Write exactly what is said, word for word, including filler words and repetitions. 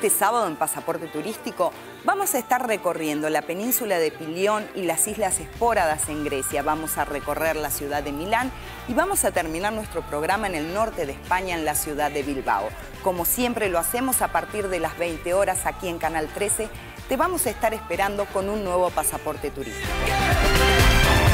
Este sábado en Pasaporte Turístico vamos a estar recorriendo la península de Pilión y las Islas Espóradas en Grecia. Vamos a recorrer la ciudad de Milán y vamos a terminar nuestro programa en el norte de España, en la ciudad de Bilbao. Como siempre lo hacemos a partir de las veinte horas aquí en Canal trece, te vamos a estar esperando con un nuevo Pasaporte Turístico.